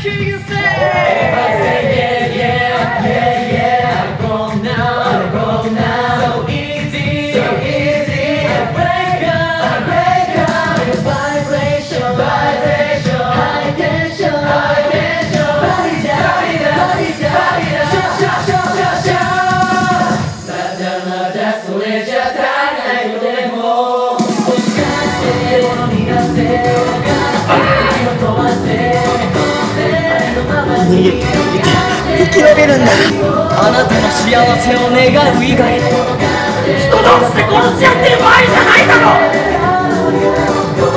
生き延びるんだ。あなたの幸せを願う以外人同士で殺し合ってる場合じゃないだろ。